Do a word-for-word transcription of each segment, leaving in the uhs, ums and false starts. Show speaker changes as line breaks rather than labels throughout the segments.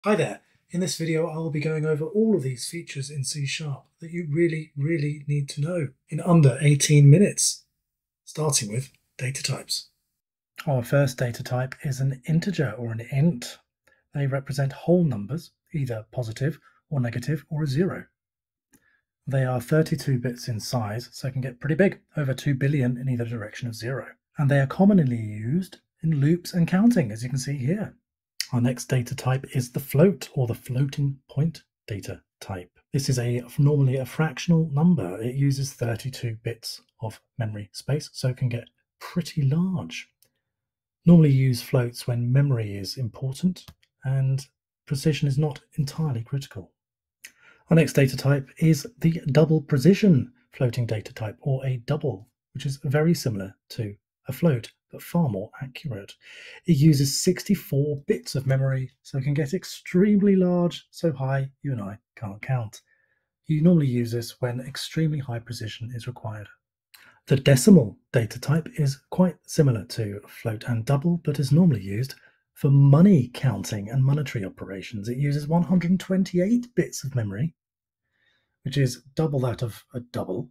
Hi there. In this video, I will be going over all of these features in C Sharp that you really, really need to know in under eighteen minutes, starting with data types. Our first data type is an integer or an int. They represent whole numbers, either positive or negative or a zero. They are thirty-two bits in size, so they can get pretty big, over two billion in either direction of zero. And they are commonly used in loops and counting, as you can see here. Our next data type is the float, or the floating point data type. This is a normally a fractional number. It uses thirty-two bits of memory space, so it can get pretty large. Normally use floats when memory is important and precision is not entirely critical. Our next data type is the double precision floating data type, or a double, which is very similar to a float, but far more accurate. It uses sixty-four bits of memory, so it can get extremely large, so high you and I can't count. You normally use this when extremely high precision is required. The decimal data type is quite similar to float and double, but is normally used for money counting and monetary operations. It uses one hundred twenty-eight bits of memory, which is double that of a double,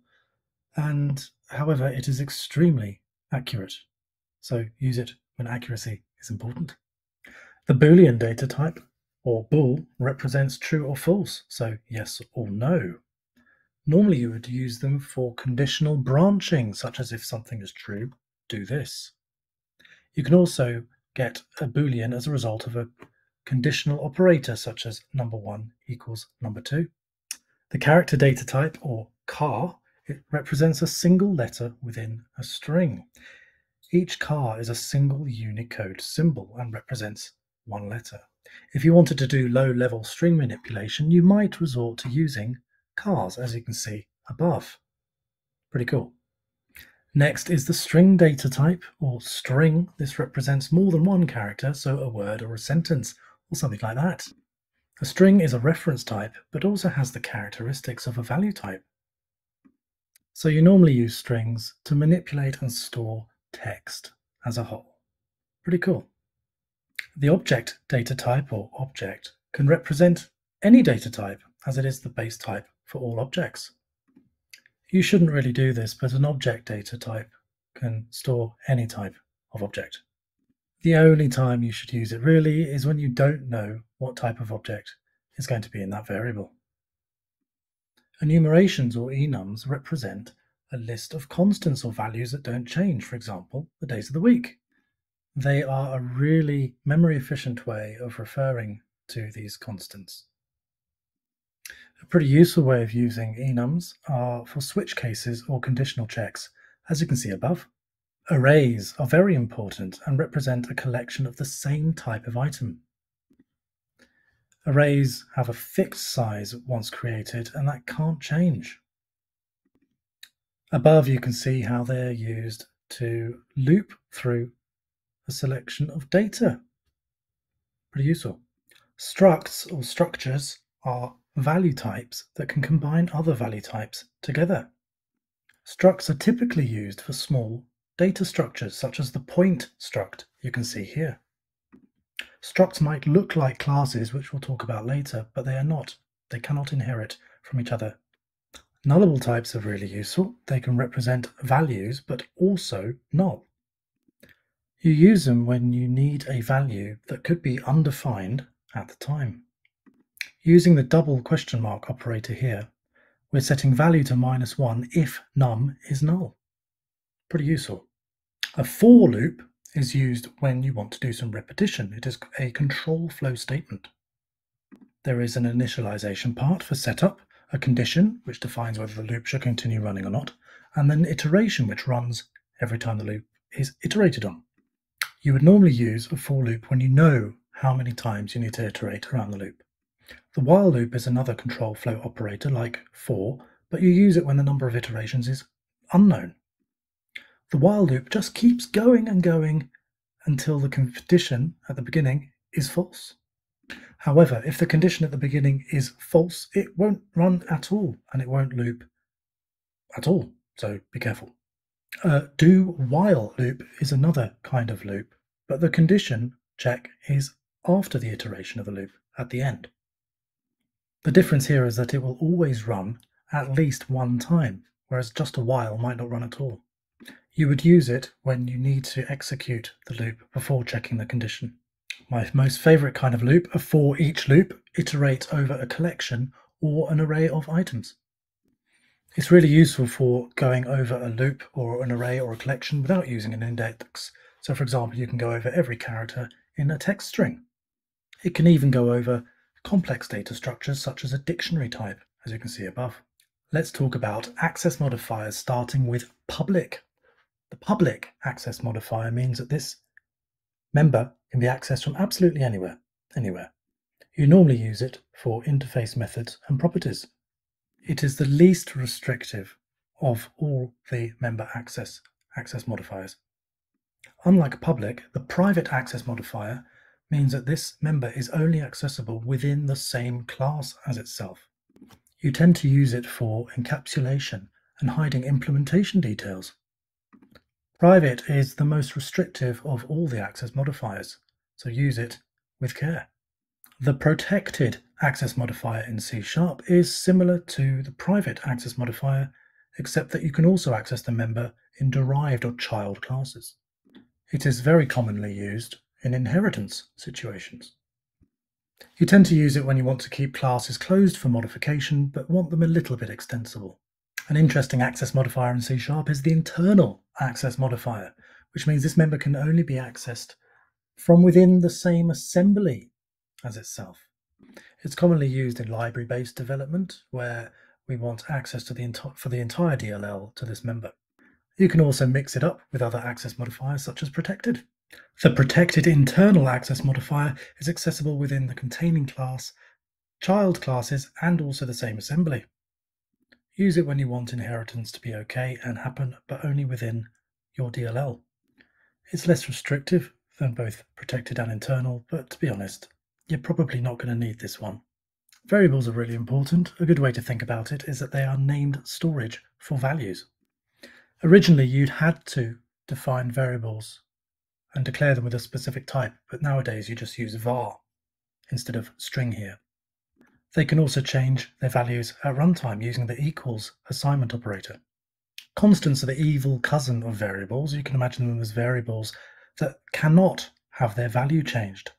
and however, it is extremely accurate. So use it when accuracy is important. The Boolean data type, or bool, represents true or false, so yes or no. Normally you would use them for conditional branching, such as if something is true, do this. You can also get a Boolean as a result of a conditional operator, such as number one equals number two. The character data type, or char, it represents a single letter within a string. Each char is a single Unicode symbol and represents one letter. If you wanted to do low-level string manipulation, you might resort to using chars, as you can see above. Pretty cool. Next is the string data type, or string. This represents more than one character, so a word or a sentence, or something like that. A string is a reference type, but also has the characteristics of a value type. So you normally use strings to manipulate and store text as a whole. Pretty cool. The object data type, or object, can represent any data type, as it is the base type for all objects. You shouldn't really do this, but an object data type can store any type of object. The only time you should use it really is when you don't know what type of object is going to be in that variable. Enumerations, or enums, represent a list of constants or values that don't change, for example, the days of the week. They are a really memory efficient way of referring to these constants. A pretty useful way of using enums are for switch cases or conditional checks, as you can see above. Arrays are very important and represent a collection of the same type of item. Arrays have a fixed size once created, and that can't change. Above you can see how they're used to loop through a selection of data. Pretty useful. Structs, or structures, are value types that can combine other value types together. Structs are typically used for small data structures, such as the point struct you can see here. Structs might look like classes, which we'll talk about later, but they are not. They cannot inherit from each other. Nullable types are really useful. They can represent values, but also null. You use them when you need a value that could be undefined at the time. Using the double question mark operator here, we're setting value to minus one if num is null. Pretty useful. A for loop is used when you want to do some repetition. It is a control flow statement. There is an initialization part for setup, a condition which defines whether the loop should continue running or not, and then iteration, which runs every time the loop is iterated on. You would normally use a for loop when you know how many times you need to iterate around the loop. The while loop is another control flow operator like for, but you use it when the number of iterations is unknown. The while loop just keeps going and going until the condition at the beginning is false. However, if the condition at the beginning is false, it won't run at all, and it won't loop at all, so be careful. A do-while loop is another kind of loop, but the condition check is after the iteration of the loop. at the end. The difference here is that it will always run at least one time, whereas just a while might not run at all. You would use it when you need to execute the loop before checking the condition. My most favorite kind of loop, a for each loop, iterates over a collection or an array of items. It's really useful for going over a loop or an array or a collection without using an index. So for example, you can go over every character in a text string. It can even go over complex data structures such as a dictionary type, as you can see above. Let's talk about access modifiers, starting with public. The public access modifier means that this member can be accessed from absolutely anywhere, anywhere. You normally use it for interface methods and properties. It is the least restrictive of all the member access access modifiers. Unlike public, the private access modifier means that this member is only accessible within the same class as itself. You tend to use it for encapsulation and hiding implementation details. Private is the most restrictive of all the access modifiers, so use it with care. The protected access modifier in C Sharp is similar to the private access modifier, except that you can also access the member in derived or child classes. It is very commonly used in inheritance situations. You tend to use it when you want to keep classes closed for modification, but want them a little bit extensible. An interesting access modifier in C Sharp is the internal access modifier, which means this member can only be accessed from within the same assembly as itself. It's commonly used in library-based development, where we want access to the enti- for the entire D L L to this member. You can also mix it up with other access modifiers such as protected. The protected internal access modifier is accessible within the containing class, child classes, and also the same assembly. Use it when you want inheritance to be okay and happen, but only within your D L L. It's less restrictive than both protected and internal, but to be honest, you're probably not going to need this one. Variables are really important. A good way to think about it is that they are named storage for values. Originally, you'd had to define variables and declare them with a specific type, but nowadays you just use var instead of string here. They can also change their values at runtime using the equals assignment operator. Constants are the evil cousin of variables. You can imagine them as variables that cannot have their value changed.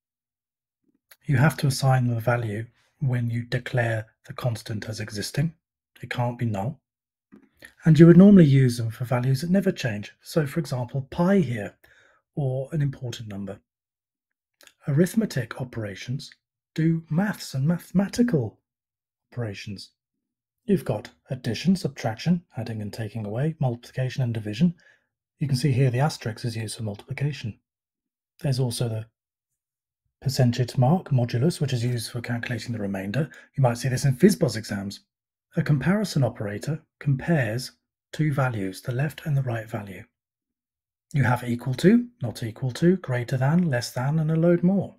You have to assign them a value when you declare the constant as existing. It can't be null. And you would normally use them for values that never change. So for example, pi here, or an important number. Arithmetic operations do maths and mathematical operations. You've got addition, subtraction, adding and taking away, multiplication and division. You can see here the asterisk is used for multiplication. There's also the percentage mark, modulus, which is used for calculating the remainder. You might see this in FizzBuzz exams. A comparison operator compares two values, the left and the right value. You have equal to, not equal to, greater than, less than, and a load more.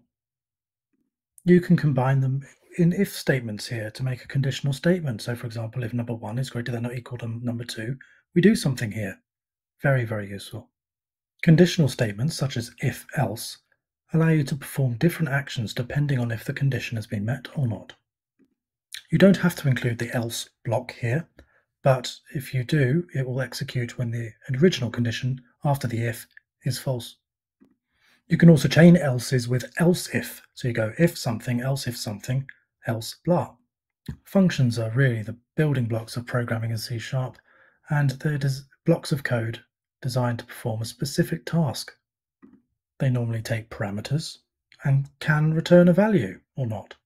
You can combine them in if statements here to make a conditional statement. So for example, if number one is greater than or equal to number two, we do something here. Very, very useful. Conditional statements such as if else allow you to perform different actions depending on if the condition has been met or not. You don't have to include the else block here, but if you do, it will execute when the original condition after the if is false. You can also chain else's with else if. So you go if something, else if something, else blah. Functions are really the building blocks of programming in C Sharp, and they're blocks of code designed to perform a specific task. They normally take parameters and can return a value or not.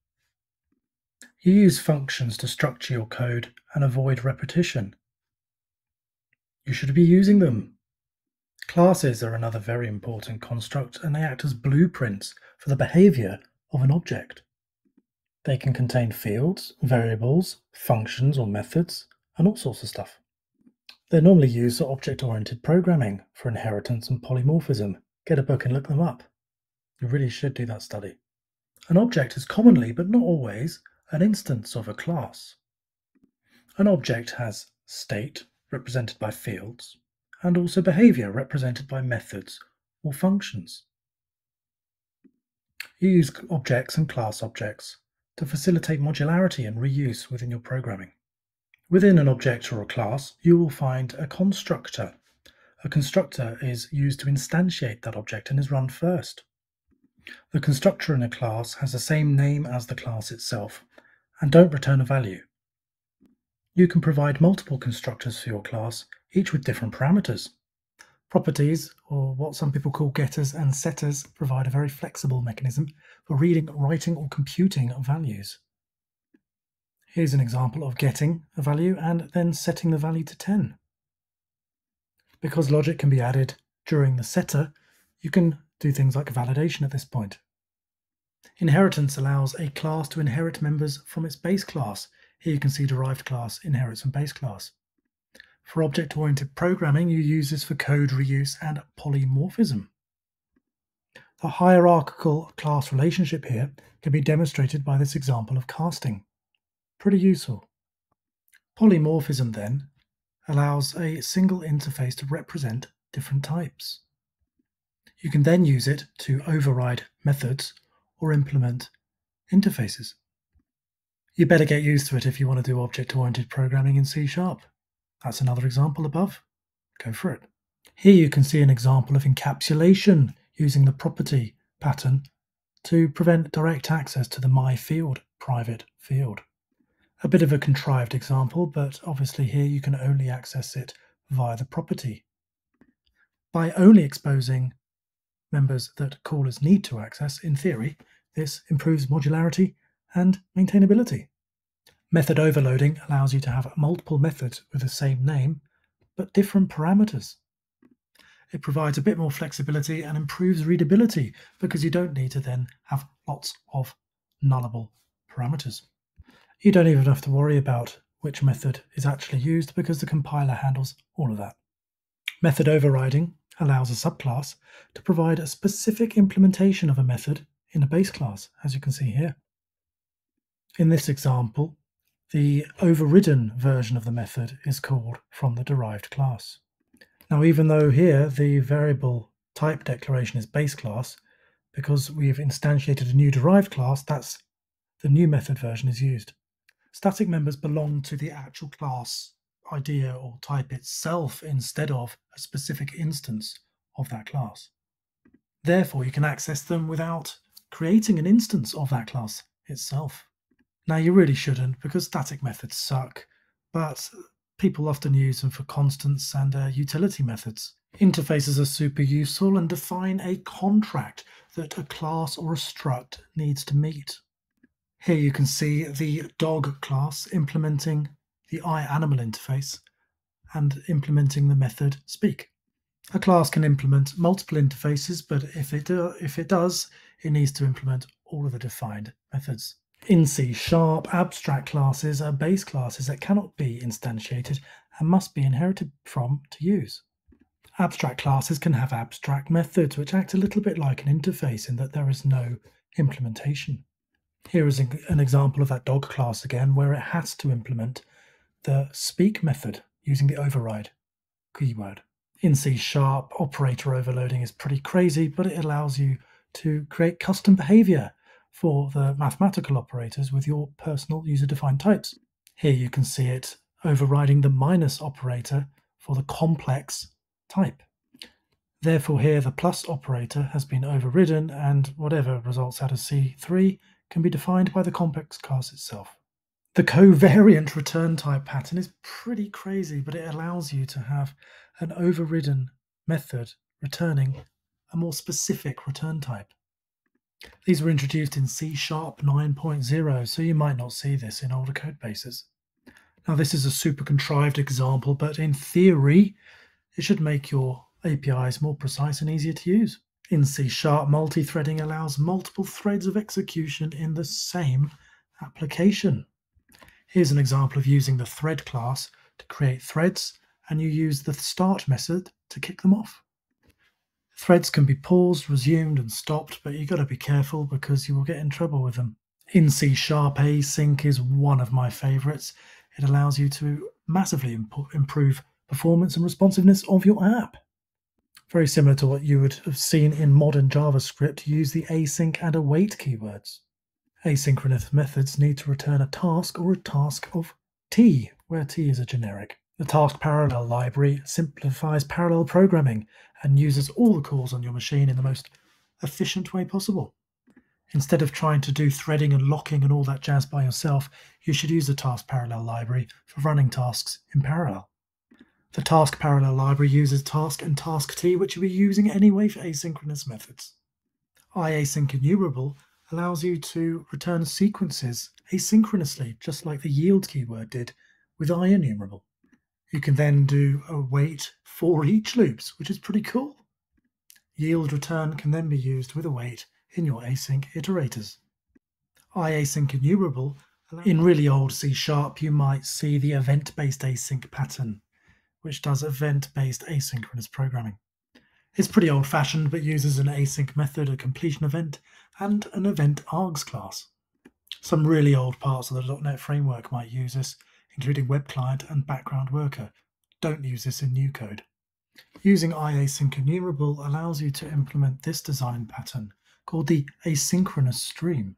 You use functions to structure your code and avoid repetition. You should be using them. Classes are another very important construct, and they act as blueprints for the behavior of an object. They can contain fields, variables, functions or methods, and all sorts of stuff. They're normally used for object-oriented programming, for inheritance and polymorphism. Get a book and look them up. You really should do that study. An object is commonly, but not always, an instance of a class. An object has state, represented by fields, and also behavior, represented by methods or functions. You use objects and class objects to facilitate modularity and reuse within your programming. Within an object or a class, you will find a constructor. A constructor is used to instantiate that object and is run first. The constructor in a class has the same name as the class itself and don't return a value. You can provide multiple constructors for your class, each with different parameters. Properties, or what some people call getters and setters, provide a very flexible mechanism for reading, writing, or computing values. Here's an example of getting a value and then setting the value to ten. Because logic can be added during the setter, you can do things like validation at this point. Inheritance allows a class to inherit members from its base class. Here you can see derived class inherits from base class. For object-oriented programming, you use this for code reuse and polymorphism. The hierarchical class relationship here can be demonstrated by this example of casting. Pretty useful. Polymorphism then allows a single interface to represent different types. You can then use it to override methods or implement interfaces. You better get used to it if you want to do object-oriented programming in C sharp. That's another example above. Go for it. Here you can see an example of encapsulation using the property pattern to prevent direct access to the my field private field. A bit of a contrived example, but obviously here you can only access it via the property. By only exposing members that callers need to access, in theory, this improves modularity and maintainability. Method overloading allows you to have multiple methods with the same name, but different parameters. It provides a bit more flexibility and improves readability because you don't need to then have lots of nullable parameters. You don't even have to worry about which method is actually used because the compiler handles all of that. Method overriding allows a subclass to provide a specific implementation of a method in a base class, as you can see here. In this example, the overridden version of the method is called from the derived class. Now, even though here the variable type declaration is base class, because we've instantiated a new derived class, that's the new method version is used. Static members belong to the actual class idea or type itself instead of a specific instance of that class. Therefore, you can access them without creating an instance of that class itself. Now, you really shouldn't because static methods suck, but people often use them for constants and uh, utility methods. Interfaces are super useful and define a contract that a class or a struct needs to meet. Here you can see the dog class implementing the iAnimal interface and implementing the method speak. A class can implement multiple interfaces, but if it, do, if it does, it needs to implement all of the defined methods. In C sharp, abstract classes are base classes that cannot be instantiated and must be inherited from to use. Abstract classes can have abstract methods which act a little bit like an interface in that there is no implementation. Here is an example of that dog class again, where it has to implement the speak method using the override keyword. In C sharp, operator overloading is pretty crazy, but it allows you to create custom behavior for the mathematical operators with your personal user-defined types. Here you can see it overriding the minus operator for the complex type. Therefore here the plus operator has been overridden and whatever results out of C three can be defined by the complex class itself. The covariant return type pattern is pretty crazy, but it allows you to have an overridden method returning a more specific return type. These were introduced in C sharp nine point zero, so you might not see this in older code bases. Now this is a super contrived example, but in theory, it should make your A P Is more precise and easier to use. In C sharp, multi-threading allows multiple threads of execution in the same application. Here's an example of using the thread class to create threads, and you use the start method to kick them off. Threads can be paused, resumed, and stopped, but you've got to be careful because you will get in trouble with them. In C sharp, async is one of my favorites. It allows you to massively imp- improve performance and responsiveness of your app. Very similar to what you would have seen in modern JavaScript to use the async and await keywords. Asynchronous methods need to return a task or a task of T, where T is a generic. The task parallel library simplifies parallel programming and uses all the calls on your machine in the most efficient way possible. Instead of trying to do threading and locking and all that jazz by yourself, you should use the task parallel library for running tasks in parallel. The task parallel library uses task and task T, which you'll be using anyway for asynchronous methods. iAsync enumerable allows you to return sequences asynchronously, just like the yield keyword did with iEnumerable. You can then do await for each loops, which is pretty cool. Yield return can then be used with await in your async iterators. iAsync enumerable, in really old C Sharp, you might see the event-based async pattern, which does event-based asynchronous programming. It's pretty old-fashioned, but uses an async method, a completion event, and an event args class. Some really old parts of the dot net framework might use this, including web client and background worker. Don't use this in new code. Using iAsync enumerable allows you to implement this design pattern called the asynchronous stream.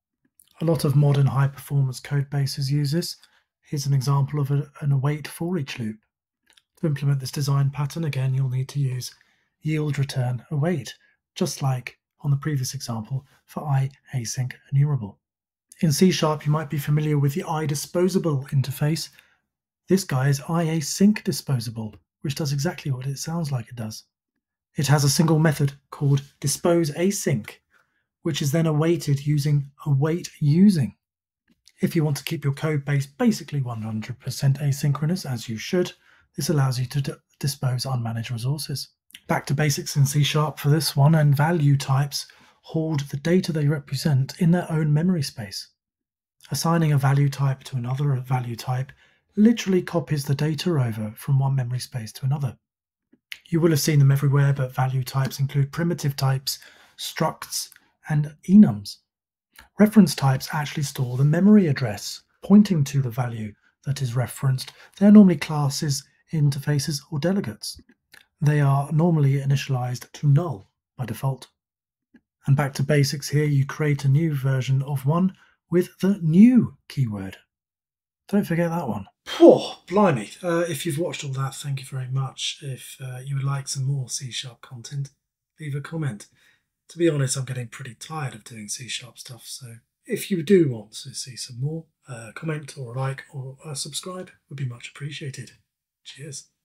A lot of modern high-performance code bases use this. Here's an example of a, an await for each loop. To implement this design pattern, again, you'll need to use yield return await, just like on the previous example for iAsync enumerable. In C Sharp, you might be familiar with the iDisposable interface. This guy is iAsync disposable, which does exactly what it sounds like it does. It has a single method called disposeAsync, which is then awaited using await using. If you want to keep your code base basically one hundred percent asynchronous, as you should, this allows you to dispose unmanaged resources. Back to basics in C Sharp for this one, and value types hold the data they represent in their own memory space. Assigning a value type to another value type literally copies the data over from one memory space to another. You will have seen them everywhere, but value types include primitive types, structs, and enums. Reference types actually store the memory address pointing to the value that is referenced. They're normally classes, interfaces, or delegates. They are normally initialized to null by default. And back to basics here, you create a new version of one with the new keyword. Don't forget that one. Oh, blimey. Uh, if you've watched all that, thank you very much. If uh, you would like some more C Sharp content, leave a comment. To be honest, I'm getting pretty tired of doing C Sharp stuff, so if you do want to see some more, uh, comment or like or uh, subscribe would be much appreciated. Cheers.